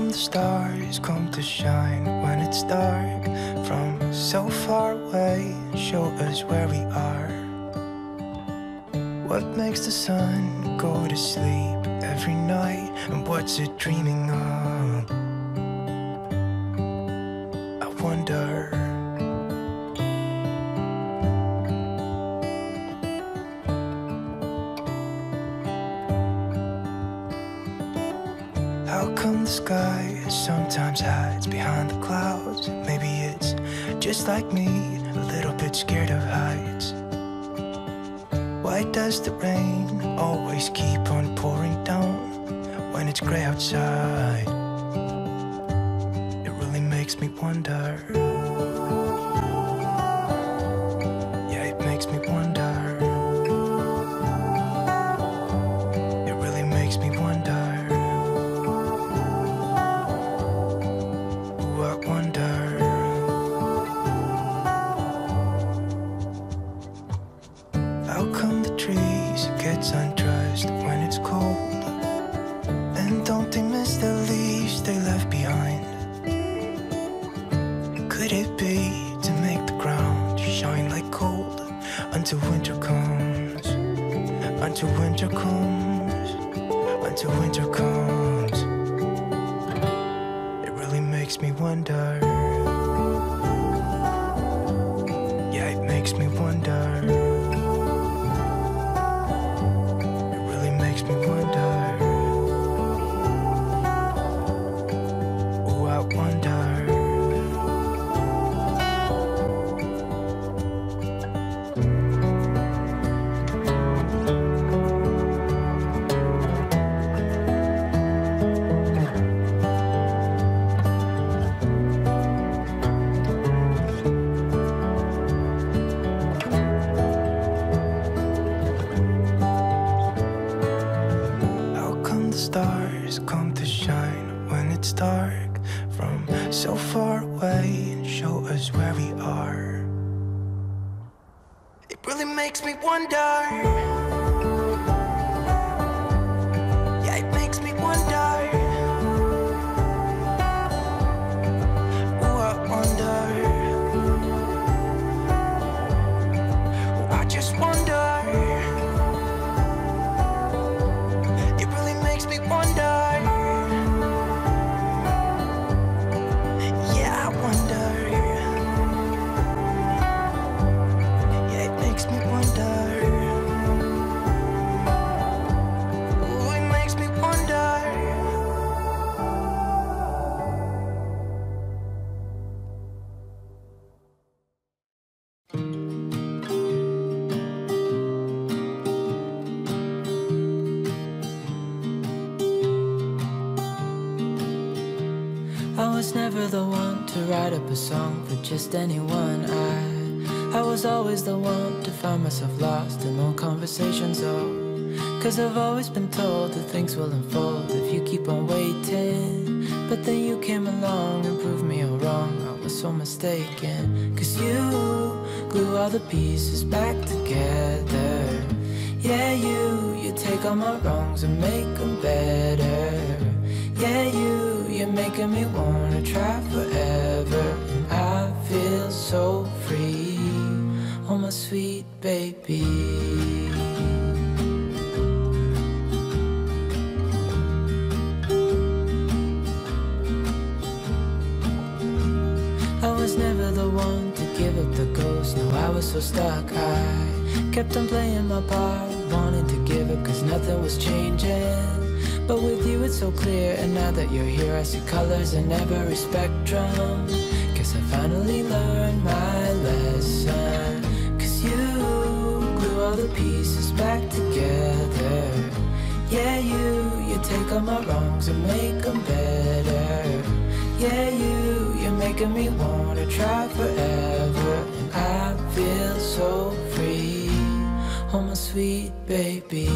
come the stars come to shine when it's dark? From so far away, show us where we are. What makes the sun go to sleep every night? And what's it dreaming of? I wonder. How come the sky sometimes hides behind the clouds? Maybe it's just like me, a little bit scared of heights. Why does the rain always keep on pouring down when it's gray outside? It really makes me wonder. Yeah, it makes me wonder. It really makes me wonder. Ooh, I wonder. How come the trees get undressed when it's cold? And don't they miss the leaves they left behind? Could it be to make the ground shine like gold until winter comes? Until winter comes, until winter comes. It really makes me wonder. Yeah, it makes me wonder. Makes me wonder. Oh, I wonder. Stars come to shine when it's dark from so far away and show us where we are. It really makes me wonder. Yeah, it makes me wonder. Ooh, I wonder. Ooh, I just wonder. Makes me wonder. Yeah, I wonder. Yeah, it makes me wonder. Ooh, it makes me wonder. I was never the one to write up a song for just anyone. I was always the one to find myself lost in old conversations. Oh, 'cause I've always been told that things will unfold if you keep on waiting. But then you came along and proved me all wrong. I was so mistaken, 'cause you glue all the pieces back together. Yeah, you take all my wrongs and make them better. Yeah, you're making me wanna try forever. And I feel so free, oh my sweet baby. I was never the one to give up the ghost. No, I was so stuck. I kept on playing my part, wanting to give up 'cause nothing was changing. But with you it's so clear, and now that you're here I see colors in every spectrum. Guess I finally learned my lesson. 'Cause you glue all the pieces back together. Yeah, you take all my wrongs and make them better. Yeah, you're making me wanna try forever. And I feel so free, oh my sweet baby.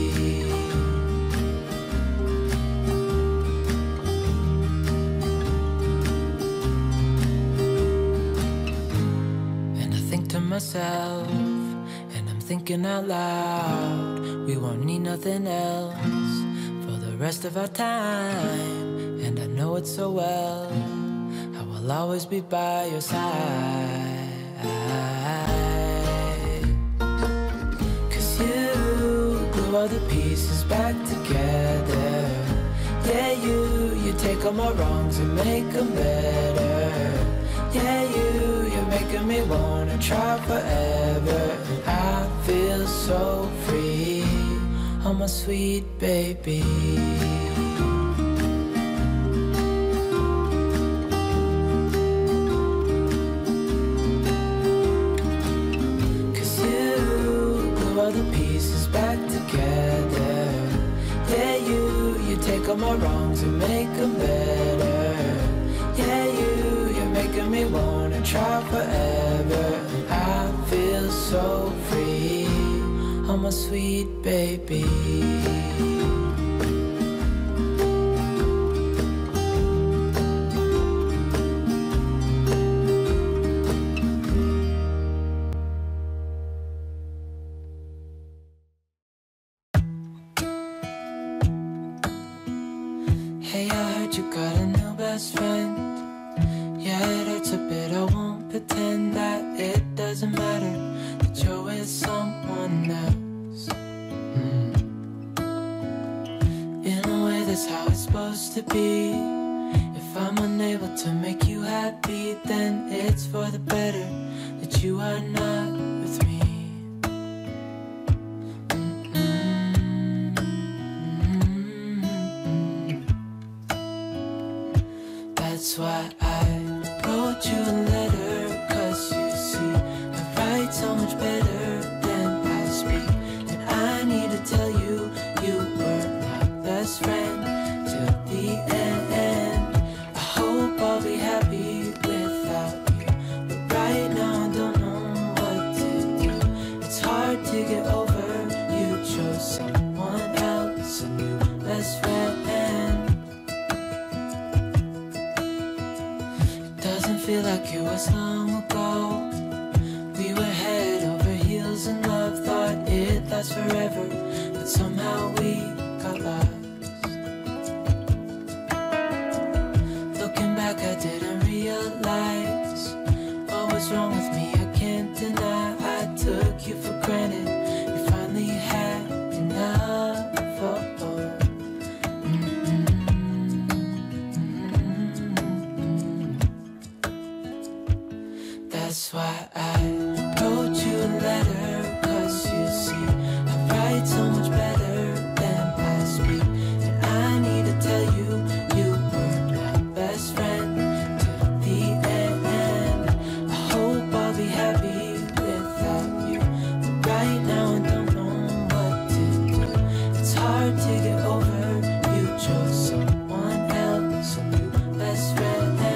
Myself, and I'm thinking out loud, we won't need nothing else for the rest of our time. And I know it so well. I will always be by your side. 'Cause you glue all the pieces back together. Yeah, you take all my wrongs and make them better. Yeah, you're making me wanna try forever. And I feel so free, oh my sweet baby. The pieces back together. Yeah, you take all my wrongs and make them better. Yeah, you're making me wanna try forever. And I feel so free, oh my sweet baby. Hey, I heard you got a new best friend. Yeah, it hurts a bit, I won't pretend that it doesn't matter, that you're with someone else. In a way, that's how it's supposed to be. If I'm unable to make you happy, then it's for the better that you are not with me. That's why I wrote you a letter. 'Cause you see, I write so much better than I speak. And I need to tell you, you were my best friend till the end. I hope I'll be happy without you, but right now I don't know what to do. It's hard to get over, you chose someone else, a new best friend. Feel like it was long ago. We were head over heels in love, thought it lasts forever, but somehow we got lost. Looking back, I didn't realize what was wrong with me. I can't deny I took you for granted. You finally had enough. That's why I wrote you a letter. 'Cause you see, I write so much better than I speak. And I need to tell you, you were my best friend till the end. I hope I'll be happy without you, but right now I don't know what to do. It's hard to get over, you chose someone else, a new best friend.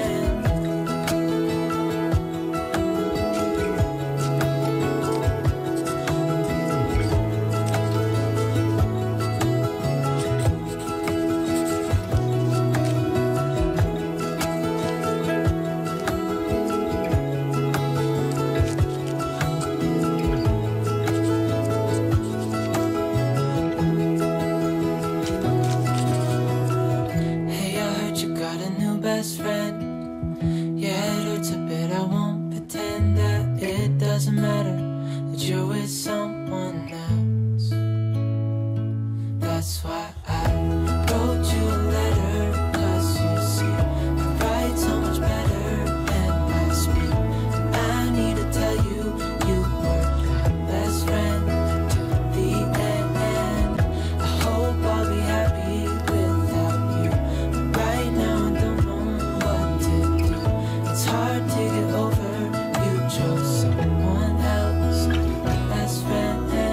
Best friend. Yeah, it hurts a bit, I won't pretend that it doesn't matter, that you're with someone else. That's why I wrote you a letter. 'Cause you see, I write so much better than I speak. And I need to tell you, you were my best friend till the end. I hope I'll be happy without you, but right now I don't know what to do. It's hard to get over, you chose someone else, my best friend.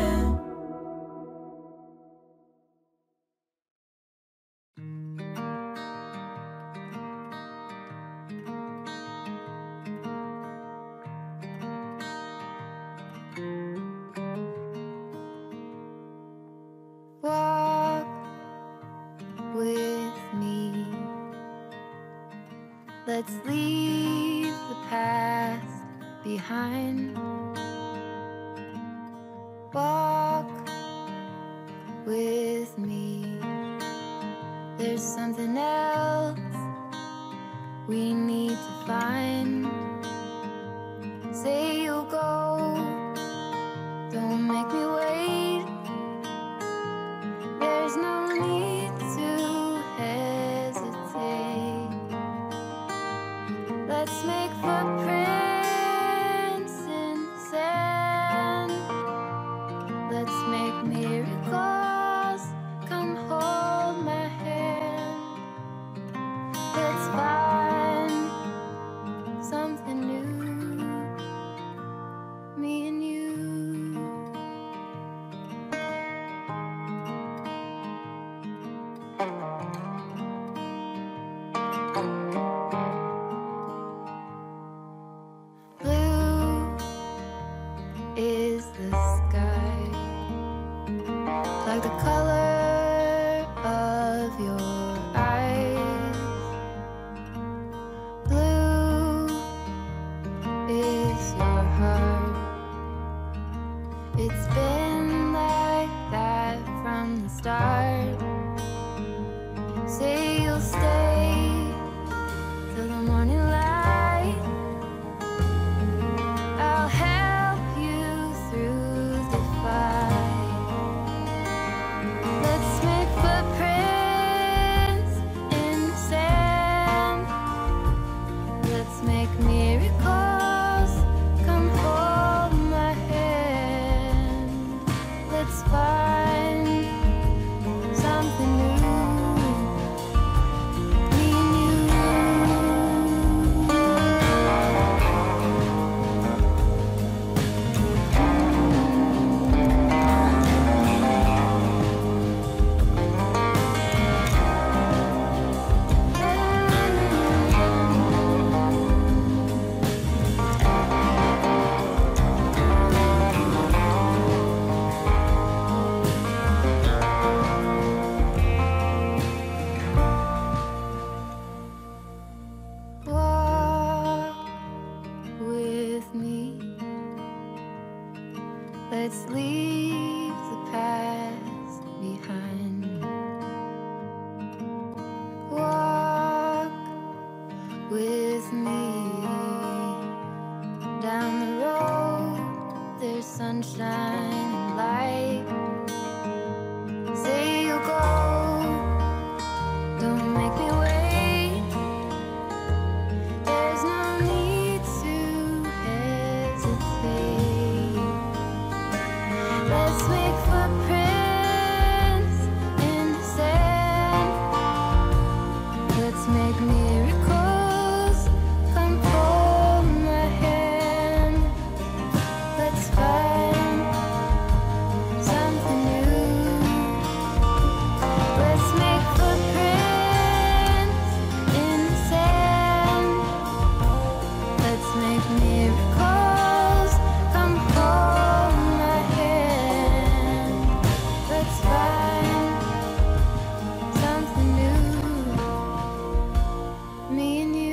Walk with me. Let's leave the past behind. Walk with me. There's something else we need to find. Say you'll go, don't make me wait. There's no need to hesitate. Let's make footprints in the sand. Let's make miracles, come hold my hand. Let's find something new, me and you. Blue is the sky, like the color of your eyes. Blue is your heart. It's been like that from the start. Say you'll stay till the morning light. I'll help you through the fight. Let's make footprints in the sand. Let's make miracles, come hold my hand. Let's find something new, me and you. Walk with me. Let's leave the past behind. Walk with me. Down the road, there's sunshine and light. Say you'll go, don't make me wait. There's no need to hesitate. Let's make footprints in the sand. Let's make miracles, come hold my hand. Let's find something new. Let's make footprints in the sand. Let's make miracles, come hold my hand. Let's find something new, me and you.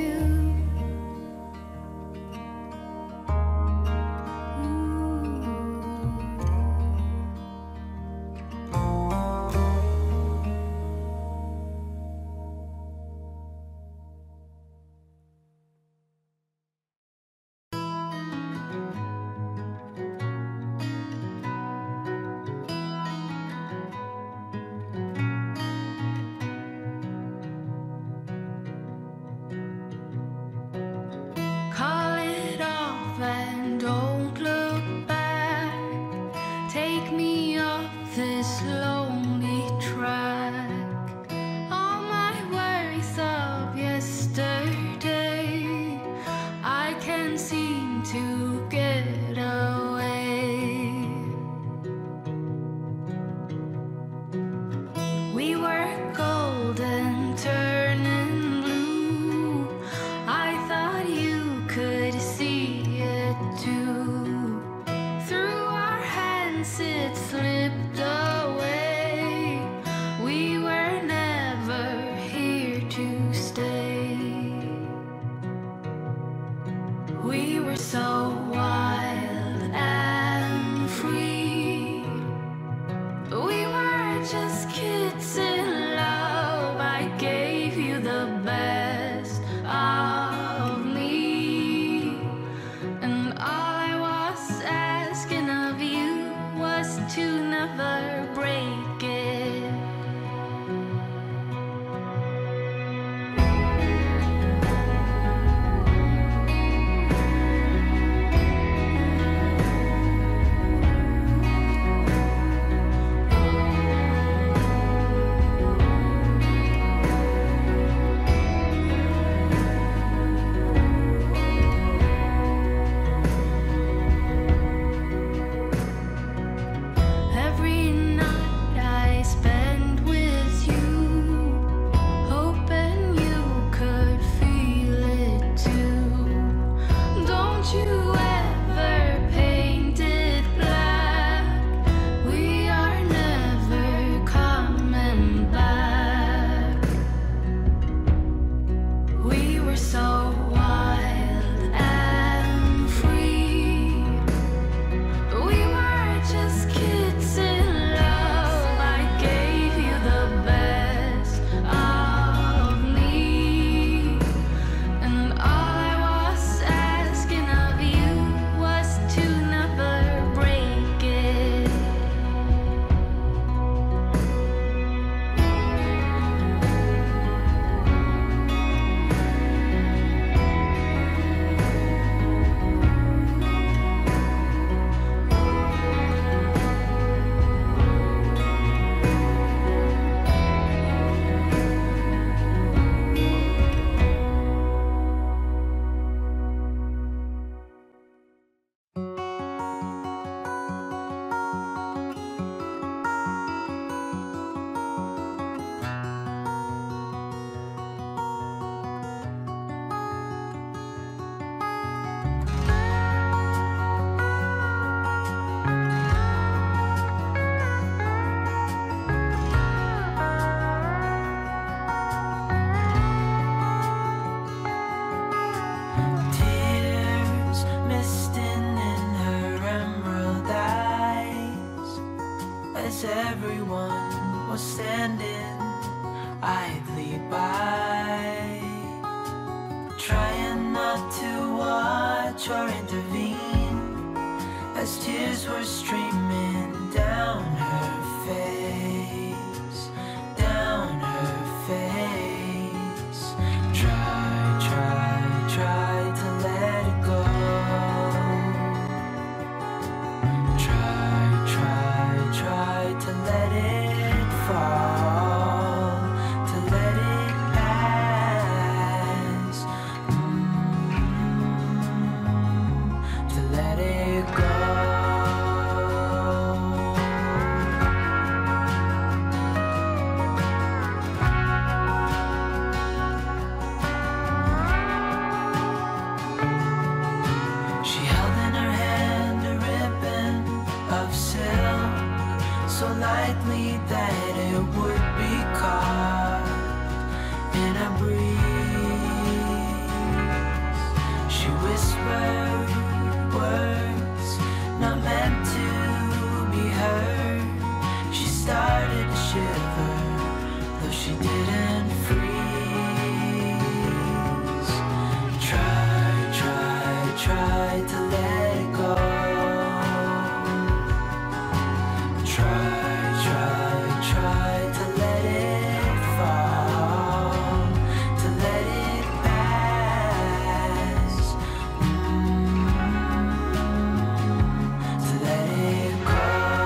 Call it off and don't look back. Take me off this lonely track. All my worries of yesterday, I can't seem to get away. We were golden, turning blue. I thought you could see it too. Through our hands it slipped away. We were never here to stay. We were so wild and free. We were just kids in love. I gave you the best of everyone was standing idly by, trying not to watch or intervene as tears were streaming down her face, down her face. Try to let it go. Try to let it fall, to let it pass, to let it go. She held in her hand a ribbon of silk, so lightly that it would be caught in a breeze. She whispered words not meant to be heard. She started to shiver, though she didn't freeze. Try to let it go. Try to let it fall, to let it pass, to let it go.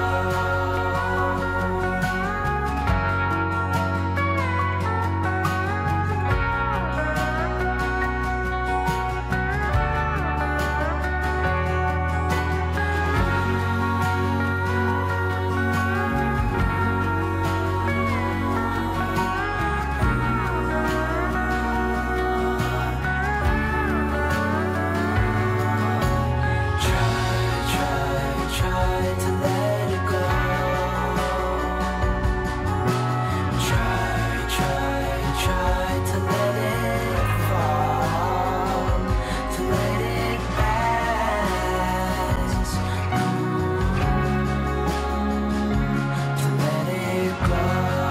Try to let it go. Try to let it fall, to let it pass, to let it go.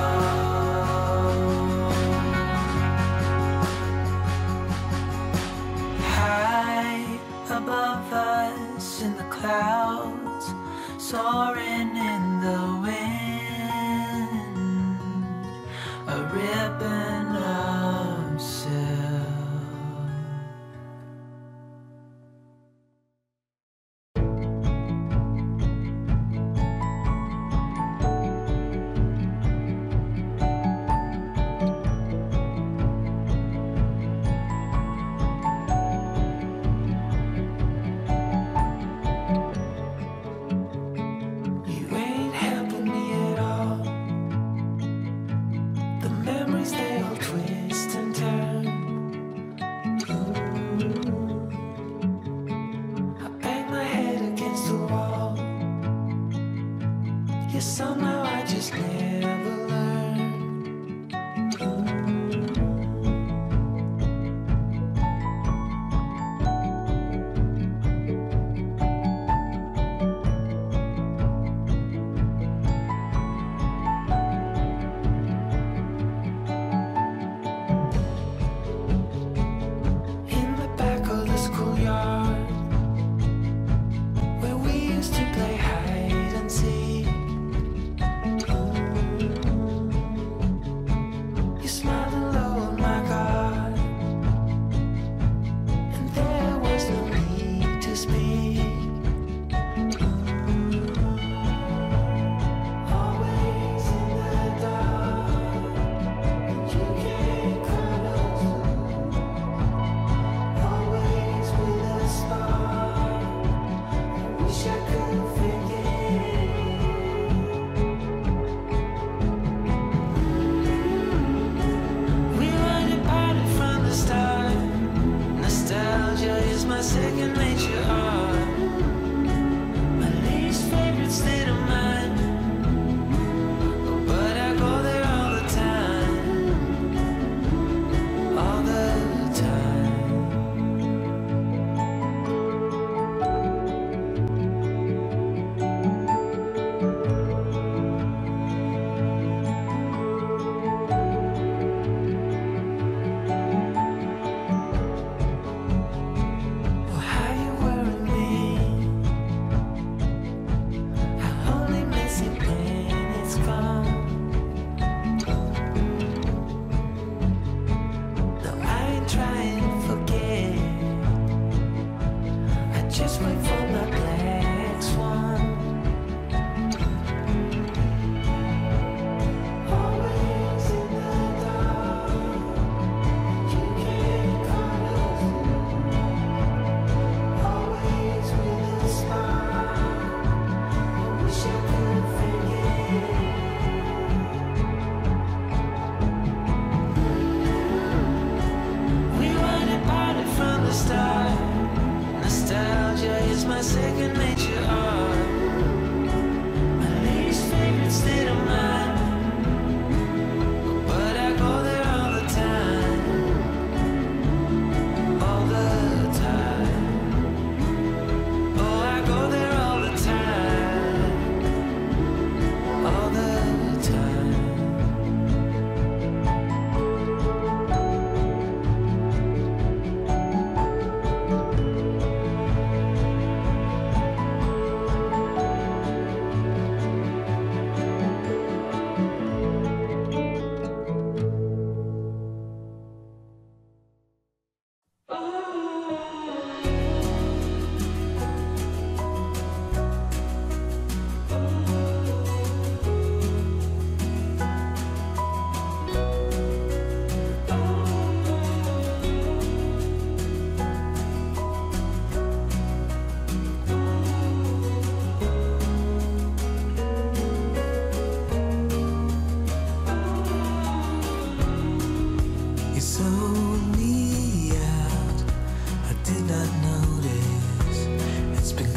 High above us in the clouds, soaring in the wind, a ribbon of silk. You ain't helping me at all. The memories, they all twist and turn. I bang my head against the wall. Yeah, somehow I just never learn. In the back of the schoolyard, where we used to play hide and seek,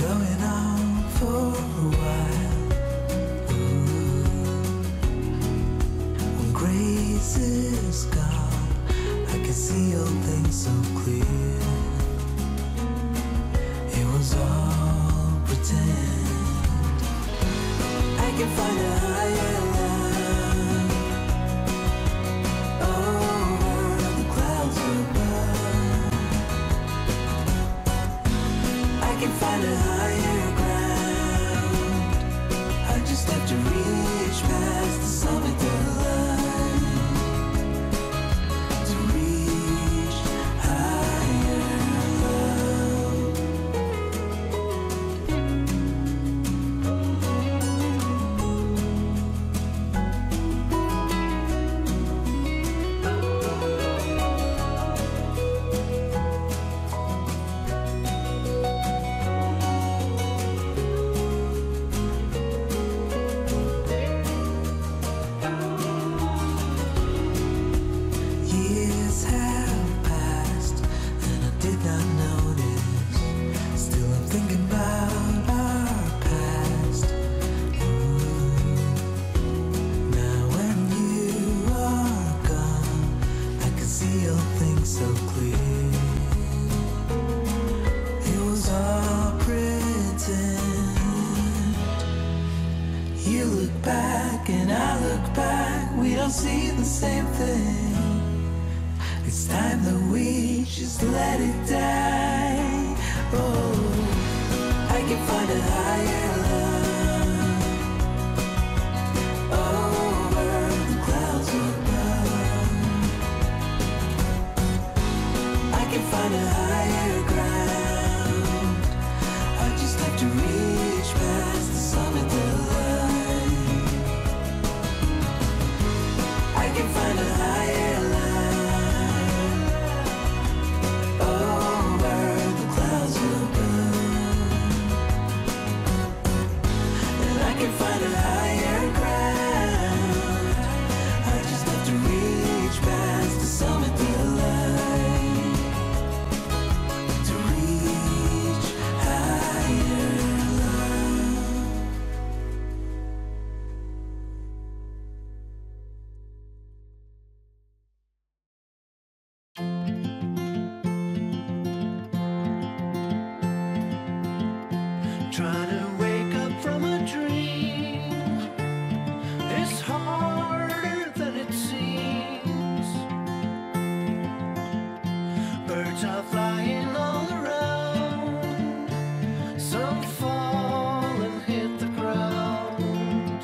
going on for a while. Ooh. When grace is gone, I can see all things so clear. It was all pretend. I can find a higher love over the clouds above. I can find a higher ground. I just have to reach past the summit of the line to reach higher love. Years have passed and I did not notice. Still I'm thinking about our past. Ooh. Now when you are gone, I can see all things so clear. It was all pretend. You look back and I look back, we don't see the same thing. It's time that we just let it die. Oh, I can find a higher love over the clouds above. I can find a higher ground. I just have to reach past the summit of the line. I can find a higher line over the clouds above. And I can find a higher ground. I just have to reach past the summit of the line to reach higher love. Trying to wake up from a dream is harder than it seems. Birds are flying all around, some fall and hit the ground.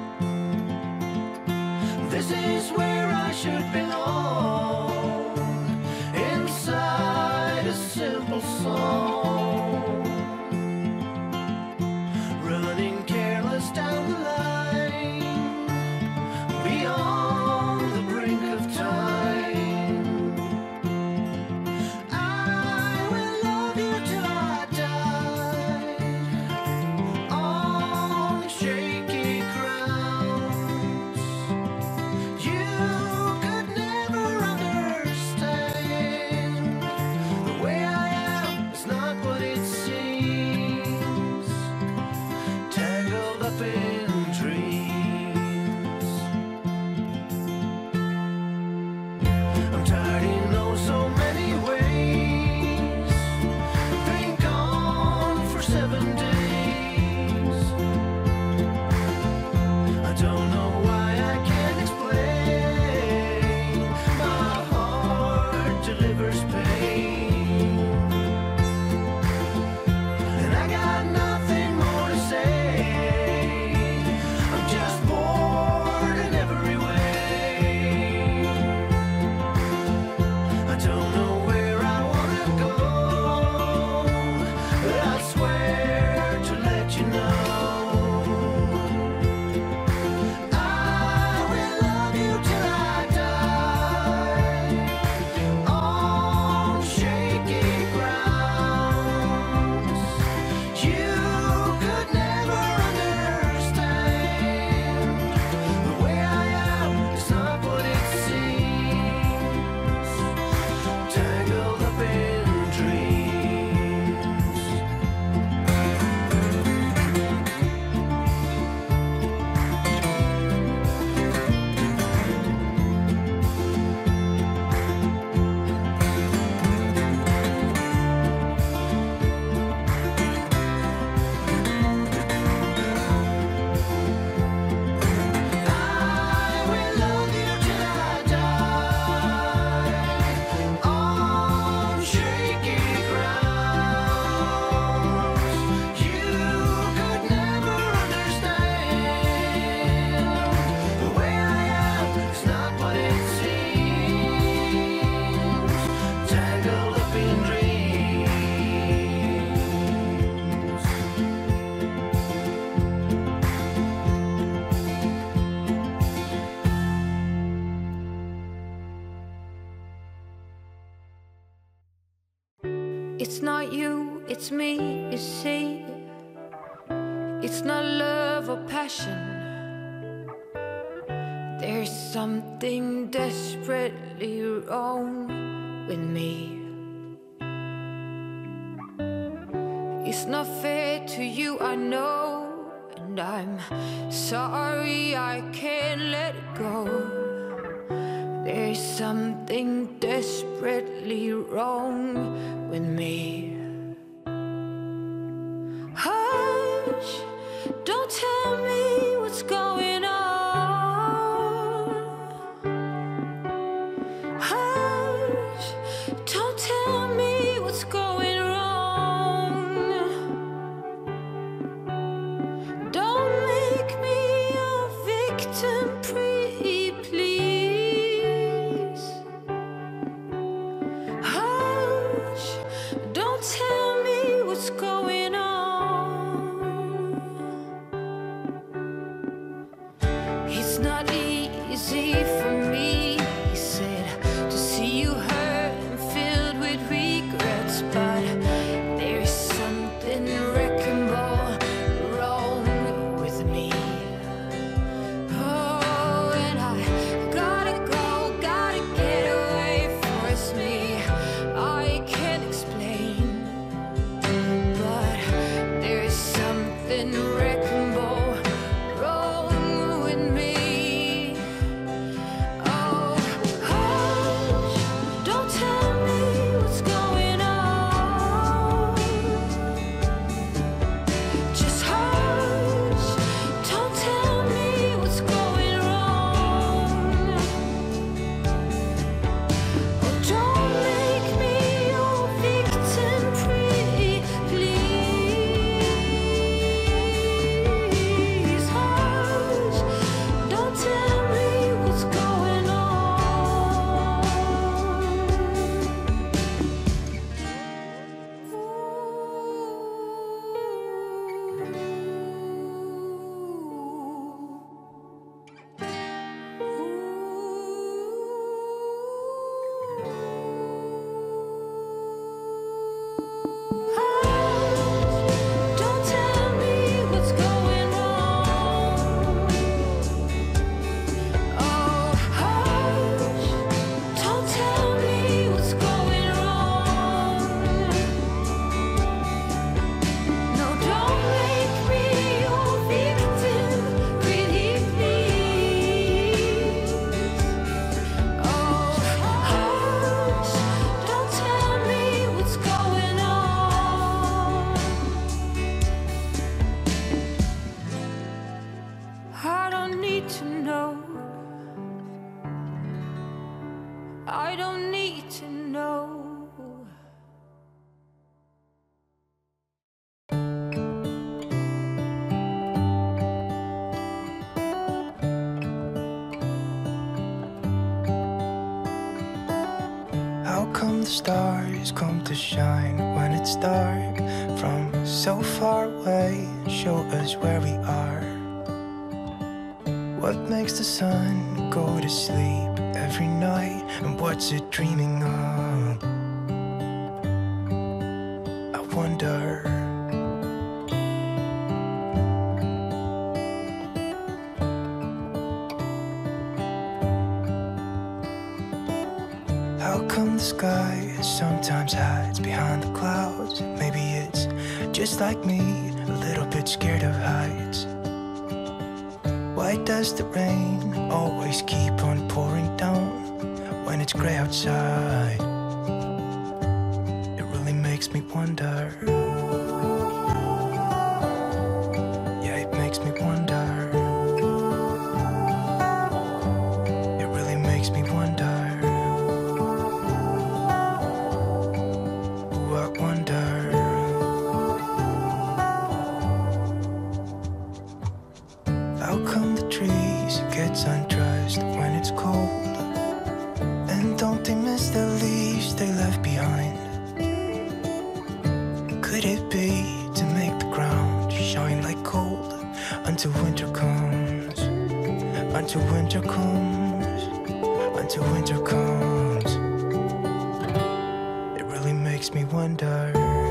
This is where I should belong, inside a simple song. Running careless down the line, beyond the brink of time. I will love you till I die, on shaky grounds. You could not you, it's me, you see. It's not love or passion. There's something desperately wrong with me. It's not fair to you, I know, and I'm sorry I can't let it go. There's something desperately wrong with me. Hush, don't tell me what's going on. Hush, don't tell me what's going wrong. Don't make me your victim, pretty please. Hush, don't tell me what's going on. It's not easy for me, he said, to see you hurt and filled with regrets, but there's something wrecking ball wrong with me. Oh, and I gotta go, gotta get away, force me. I can't explain, but there's something wrecking ball wrong with me. Oh, hush, don't tell me what's going on. Just hush, don't tell me what's going wrong. Oh, don't make me your victim, pretty please. Hush, don't tell me what's going on. Don't tell me what's going wrong. Oh, hush, don't tell me what's going wrong. No, don't make me your victim, pretty please. Oh, hush, don't tell me what's going on. I don't need to know. I don't need to know. How come the stars come to shine when it's dark from so far away and show us where we are? What makes the sun go to sleep every night, and what's it dreaming of? I wonder. How come the sky sometimes hides behind the clouds? Maybe it's just like me, a little bit scared of heights. Why does the rain always keep on pouring down when it's gray outside? It really makes me wonder. Yeah, it makes me wonder. It really makes me wonder. Ooh, I wonder. How come the trees get undressed when it's cold? And don't they miss the leaves they left behind? Could it be to make the ground shine like gold until winter comes? Until winter comes, until winter comes. It really makes me wonder.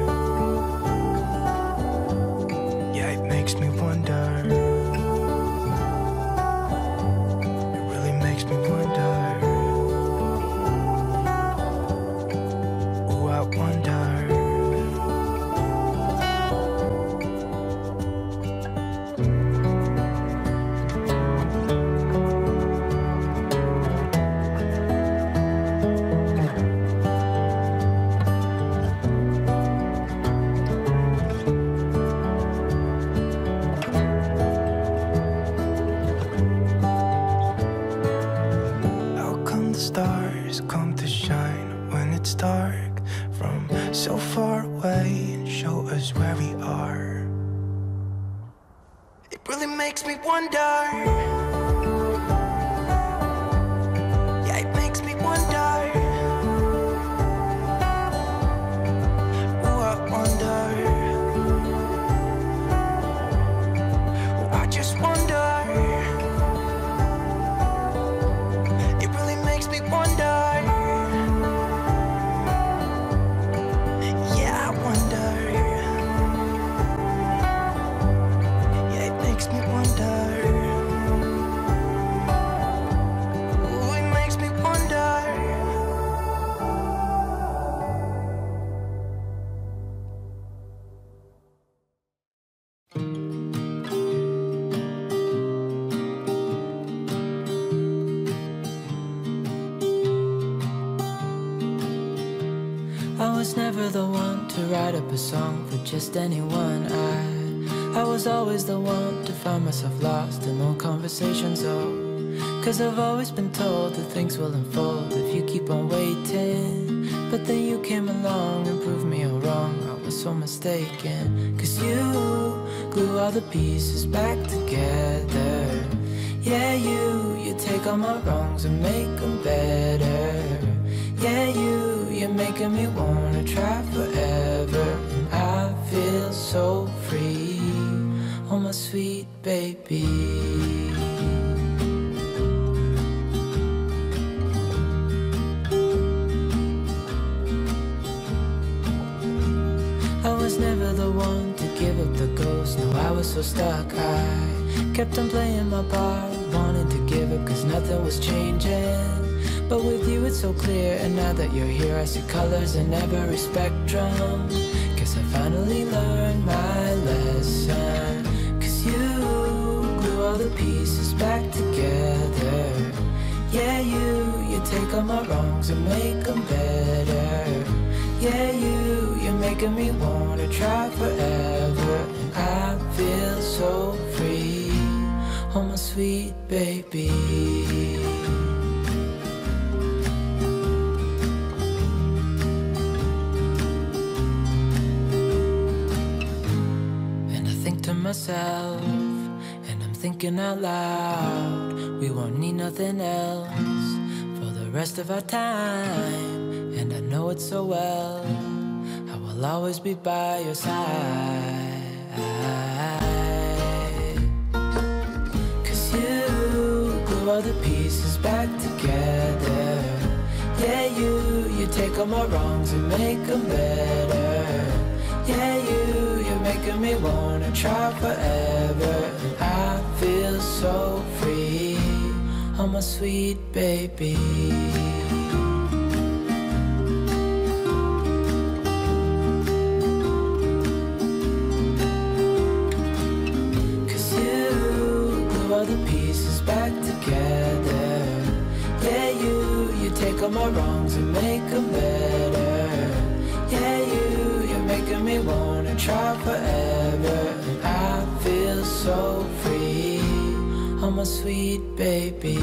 really makes me wonder. Yeah, it makes me wonder. Oh, I wonder. Oh, I just wonder. It really makes me wonder. Yeah, I wonder. Yeah, it makes me wonder. Oh, it makes me wonder. I was never the one to write up a song for just anyone. I was always the one to find myself lost in long conversations. Oh, 'cause I've always been told that things will unfold if you keep on waiting. But then you came along and proved me all wrong. I was so mistaken. 'Cause you glue all the pieces back together. Yeah, you take all my wrongs and make them better. Yeah, you're making me wanna try forever. And I feel so free, oh my sweet baby. I was never the one to give up the ghost. No, I was so stuck. I kept on playing my part, wanting to give up 'cause nothing was changing. But with you it's so clear, and now that you're here I see colors in every spectrum. Guess I finally learned my lesson. 'Cause you glue all the pieces back together. Yeah, you take all my wrongs and make them better. Yeah, you're making me wanna try forever. And I feel so free, oh my sweet baby. Myself, and I'm thinking out loud, we won't need nothing else for the rest of our time. And I know it so well, I will always be by your side. 'Cause you glue all the pieces back together. Yeah, you take all my wrongs and make them better. Yeah, you're making me wanna try forever. And I feel so free, oh my sweet baby. Cause you glue all the pieces back together. Yeah, you take all my wrongs and make them better. Yeah, you're making me wanna try forever. And I feel so free, oh my sweet baby.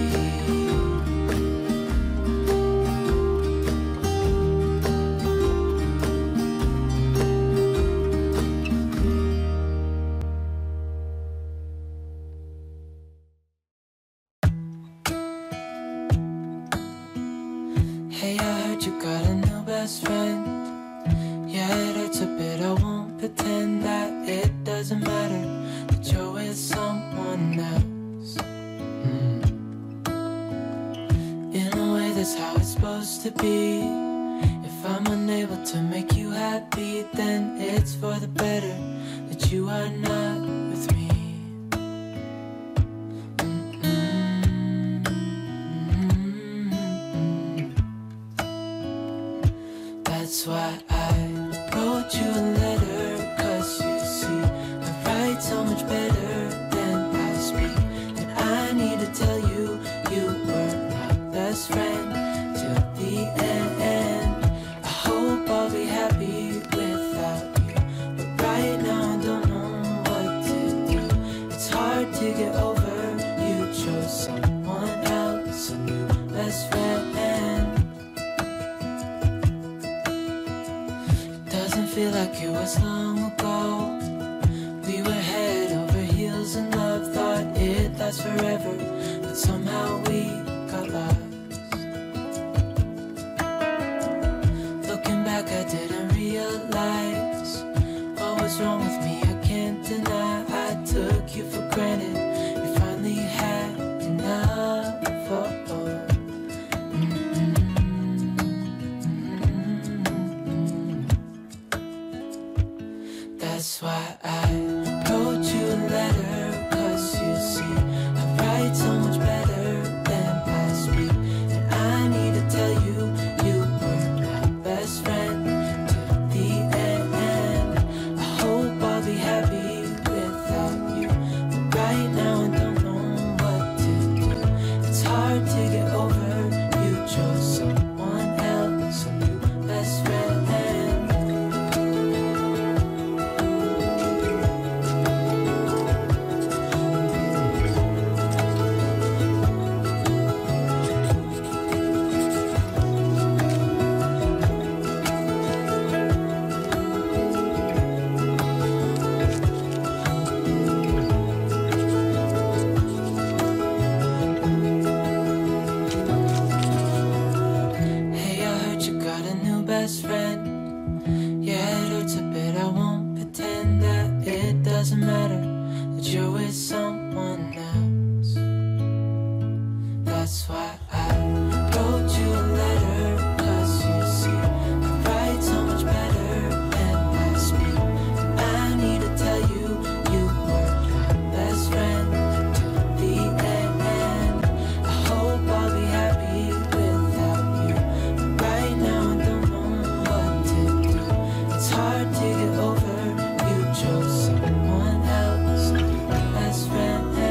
Hey, I heard you got a new best friend. Yeah, it hurts a bit, I won't pretend that it doesn't matter that you're with someone else. In a way, that's how it's supposed to be. If I'm unable to make you happy, then it's for the better that you are not with me. That's why I wrote you a letter. 'Cause you see, I write so much better than I speak. And I need to tell you, you were my best friend till the end. I hope I'll be happy without you, but right now I don't know what to do. It's hard to get over, you chose someone else, a new best friend. Feel like it was long ago. We were head over heels in you're with someone else. That's why I wrote you a letter, 'cause you see I write so much better and I speak. I need to tell you, you were my best friend till the end. I hope I'll be happy without you, but right now I don't know what to do. It's hard to get over, you chose someone else, my best friend.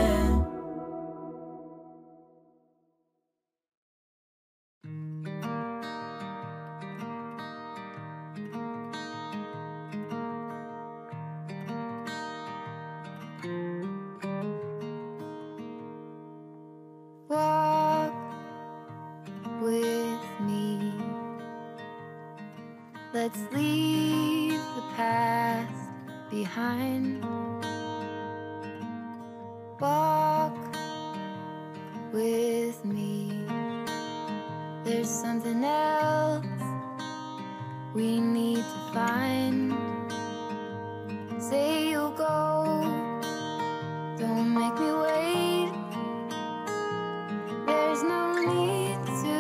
Walk with me. Let's leave the past behind. Walk with me. There's something else we need to find. Say you'll go, don't make me wait. There's no need to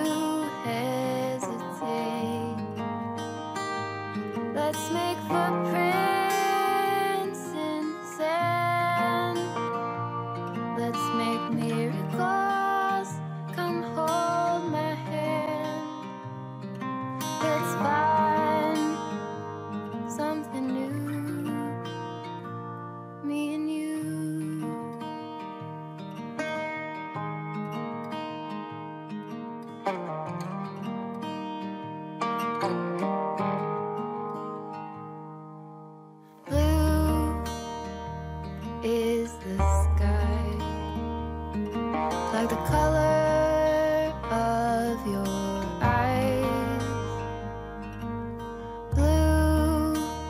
hesitate. Let's make footprints in the sand. Let's make miracles. Come hold my hand. Let's find something new, me and you. Blue is the sky, like the color of your eyes. Blue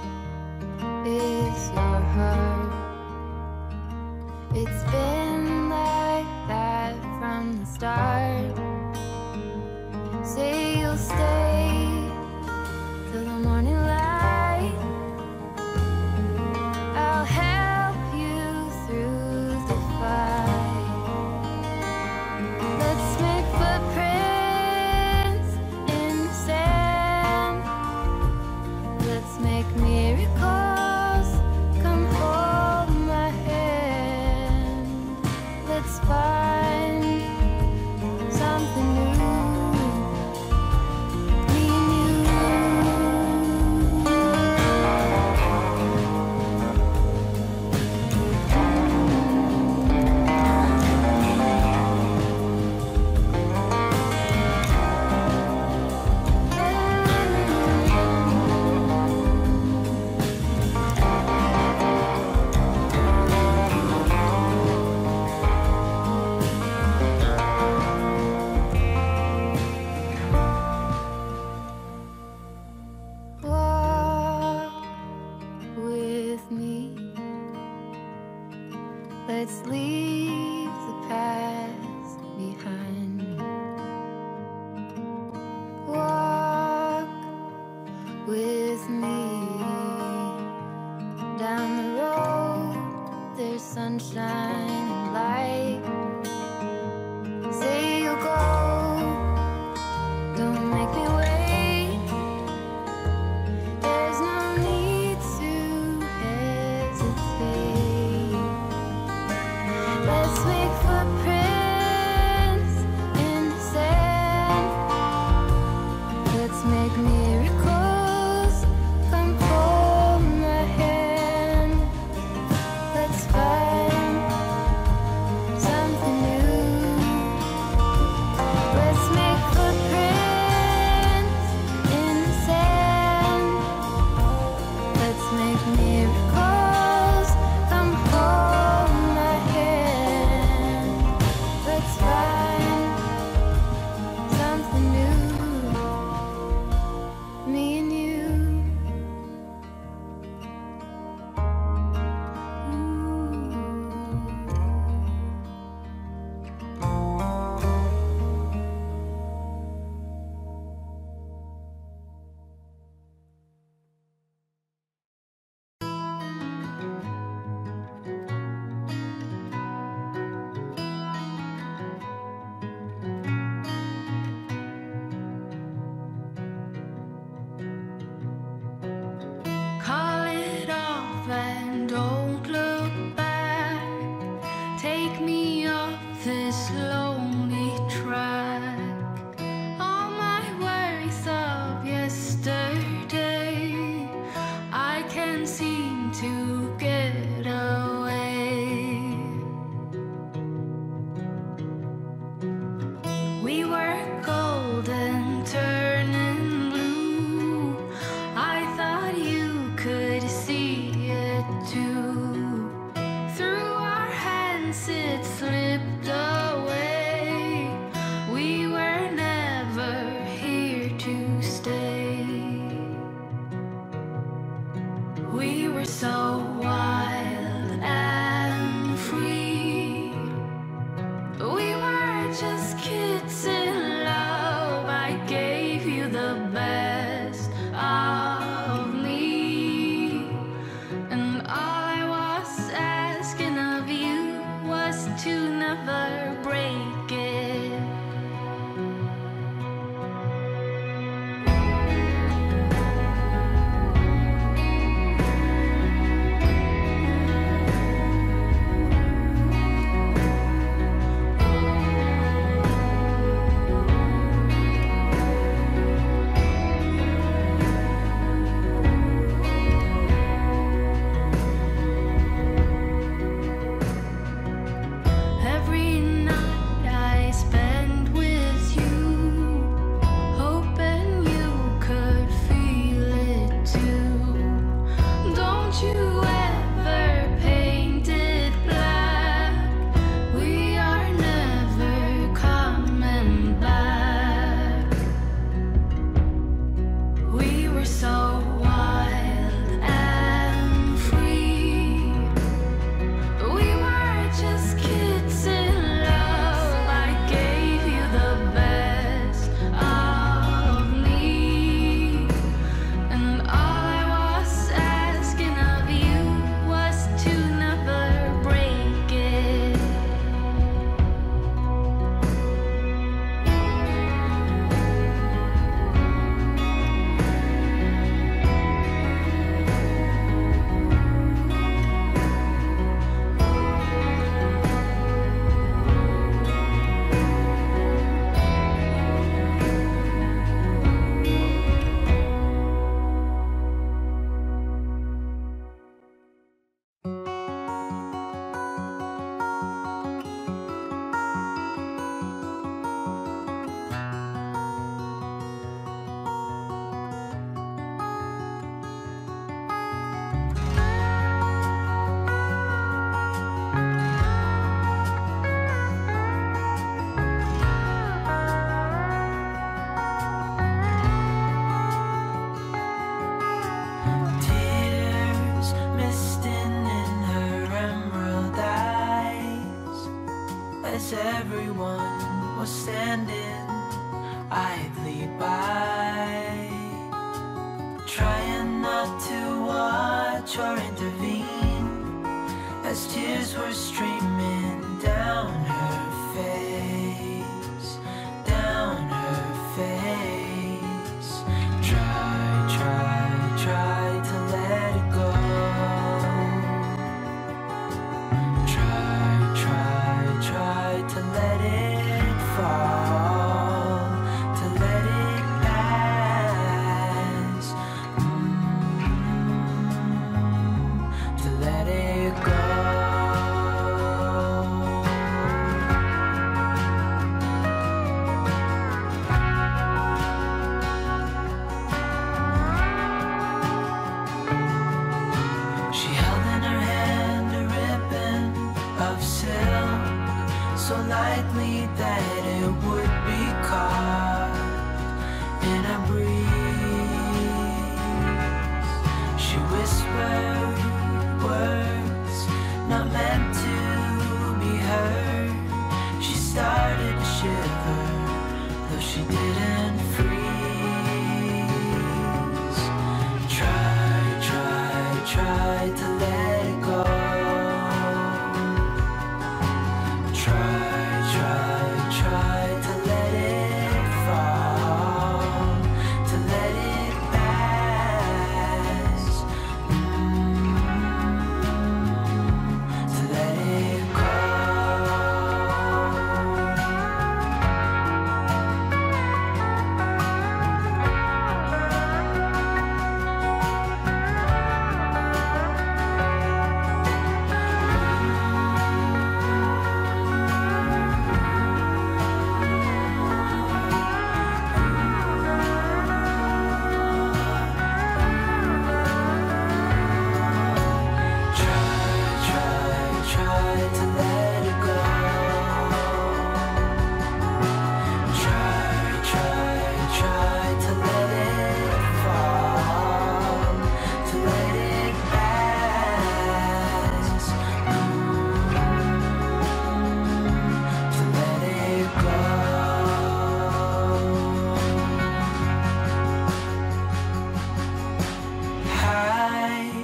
is your heart. It's been like that from the start. Say you'll stay till the morning light. I'll help you through the fight. Let's make footprints in the sand. Let's make miracles. Come hold my hand. Let's find something new, me and you. Walk with me. Let's leave the past behind. Walk with me. Down the road, there's sunshine and light. Say you'll go, don't make me wait. There's no need to hesitate. Let's make footprints in the sand. Let's make miracles. Come hold my hand. Let's find never break it. Every night I spend with you, hoping you could feel it too. Don't you ever paint it black. We are never coming back. We were so wild and free. We were just kids in love. I gave you the best of me, and all I was asking of you was to never break it. Tears misting in her emerald eyes, as everyone was standing idly by, trying not to watch or intervene, as tears were streaming down her face, down her face. Try to let it go. Try to let it fall, to let it pass, to let it go. She held in her hand a ribbon of silk, so lightly that it would be caught in a breeze. She whispered words not meant to be heard. She started to shiver, though she didn't freeze. Try to let it go. Try to let it fall, to let it pass, to let it go.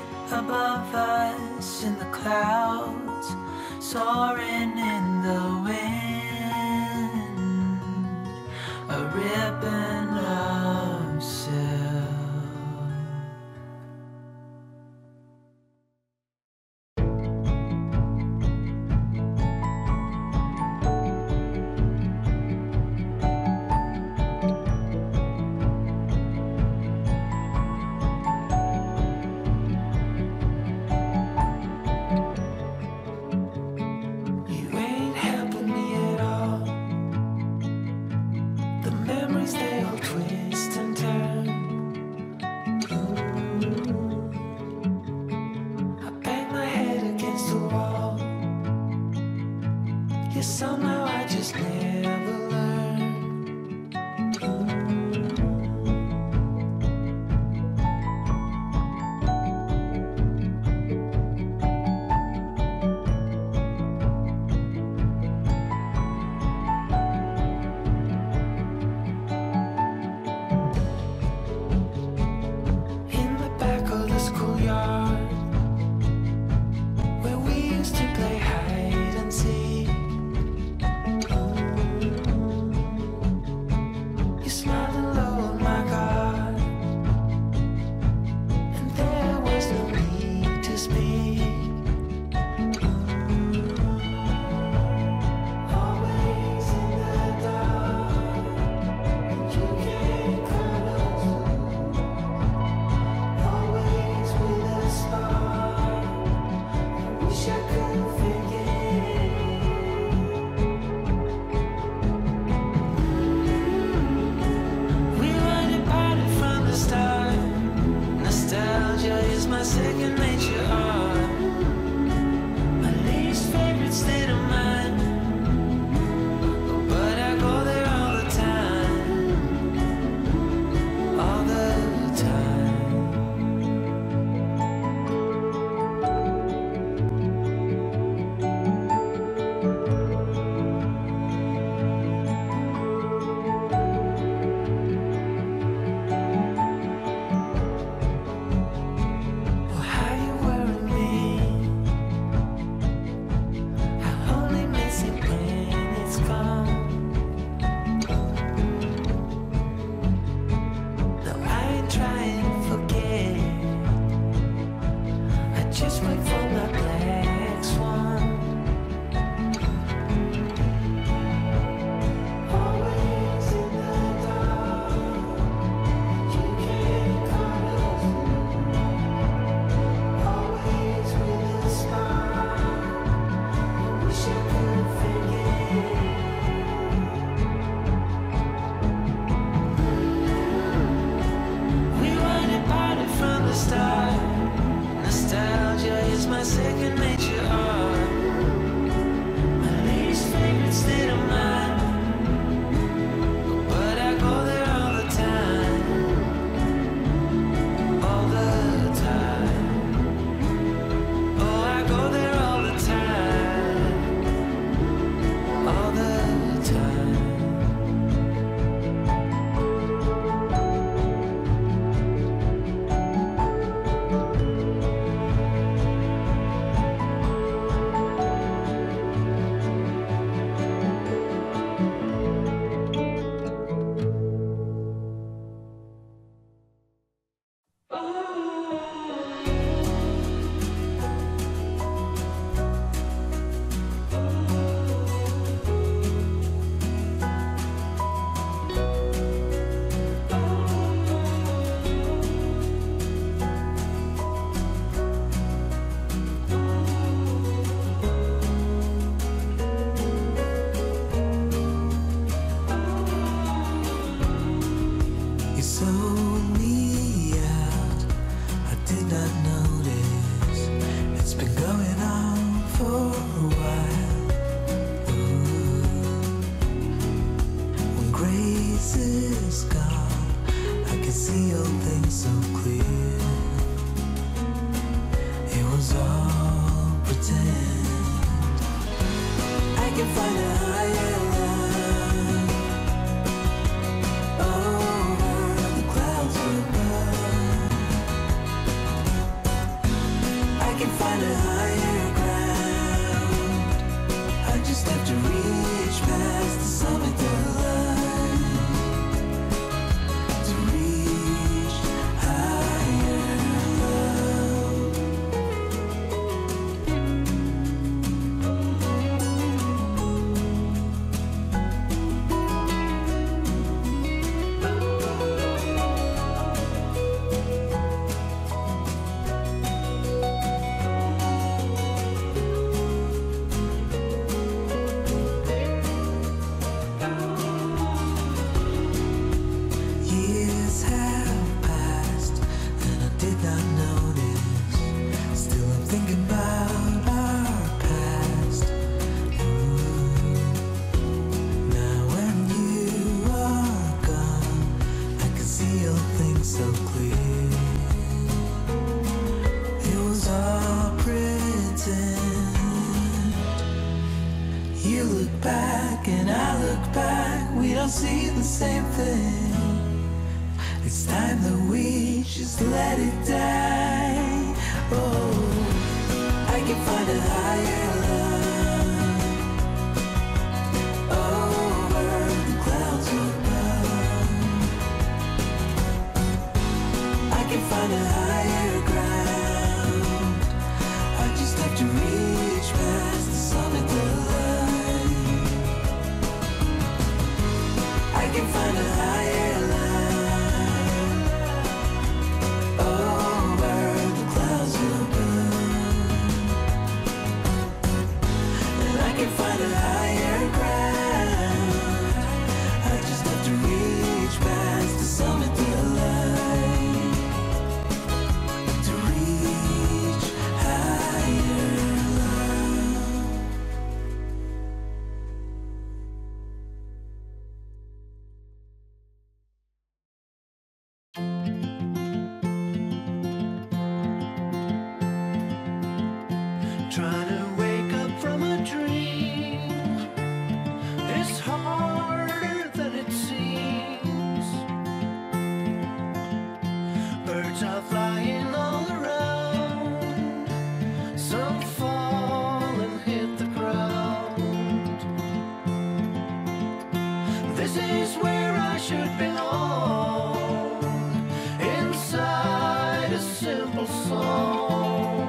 soaring in the wind. Guess somehow I just never learned. In the back of the schoolyard, where we used to play hide and seek, you smiled and low, oh my God, and there was no need to speak. Always in the dark, and you can't cuddle through. Always with a spark, I wish I could forget. We run apart from the start. Nostalgia is my second nature art, my least favorite state of mind. But I go there all the time, all the time. Well, how you wearing me? I only miss it when it's gone. No, I ain't trying to forget. I just wait for my black swan. Always in the dark, you can't cuddle through. Always with a smile, I wish I could forget. We run apart from the start. Nostalgia is my second nature art, my least favorite state of mind. But I go there all the time, all the time. Oh, I go there all the time, all the time. You sold me out, I did not notice. It's been going on for a while. Ooh. When grace is gone, I can see all things so clear. It was all pretend. I can find a higher line over the clouds above. I can find a higher ground. I just have to reach past the summit of the line to reach higher love. You look back and I look back, we don't see the same thing. It's time that we just let it die. Oh, I can find a higher love over the clouds above. I can find a higher ground. I just have to reach past the summit line. I can find a higher line over the clouds above. And I can find a higher ground. I just have to reach past the summit line to reach higher love. Trying to wake up from a dream is harder than it seems. Birds are flying all around, some fall and hit the ground. This is where I should belong, inside a simple song.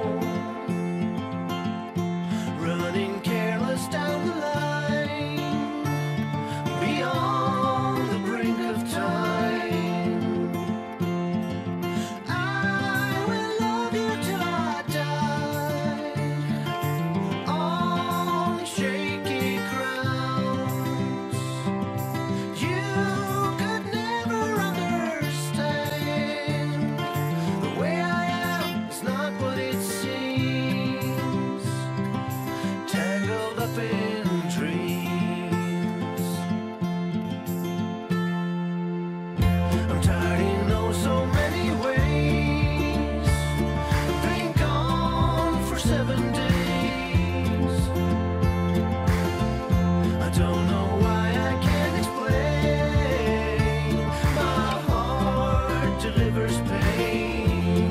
Running careless down the line, beyond the brink of time. I will love you till I die, on shaky grounds. You could never understand. The way I am is not what it seems. Tangled up in dreams. I'm tired in oh so many ways. Been gone for 7 days. I don't know why I can't explain. My heart delivers pain,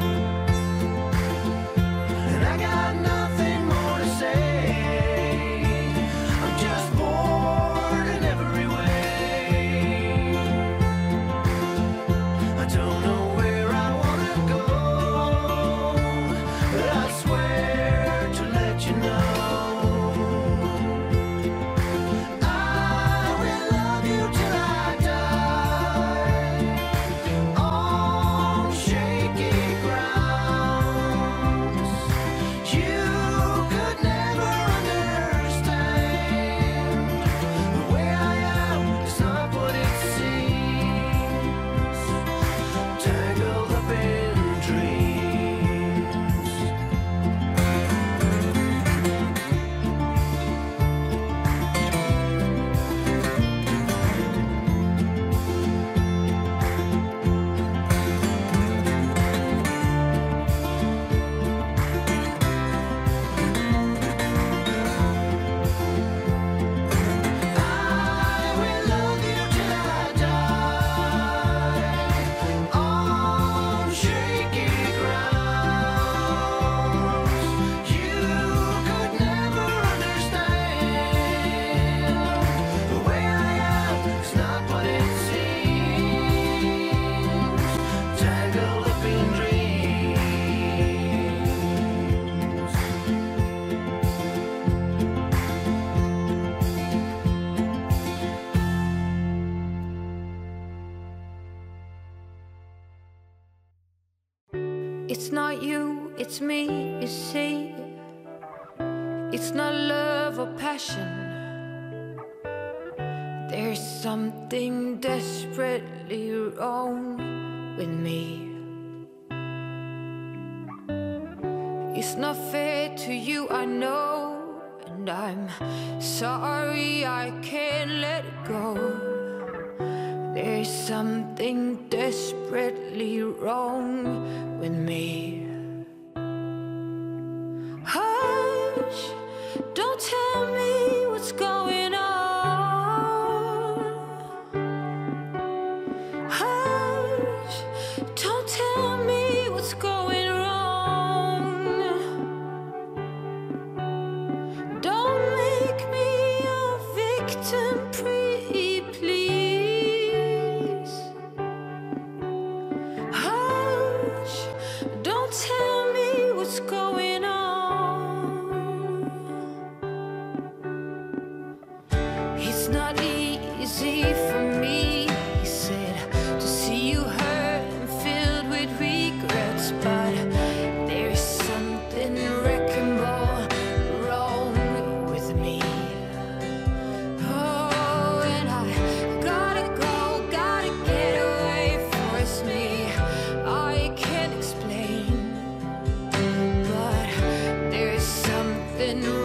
and I got nothing more to say. I'm just bored in every way. I don't know where I wanna go, but I swear to let you know. I will love you till I die, on shaky grounds. You could never understand. The way I am is not what it seems. Tangled up in dreams. I will love you till I die, on shaky grounds. You could never understand. The way I am is not what it seems. Tangled up in dreams. It's not you, it's me, you see. It's not love or passion. There's something desperately wrong with me. It's not fair to you, I know, and I'm sorry I can't let it go. There's something desperately wrong with me. Hush, don't tell me what's going on. something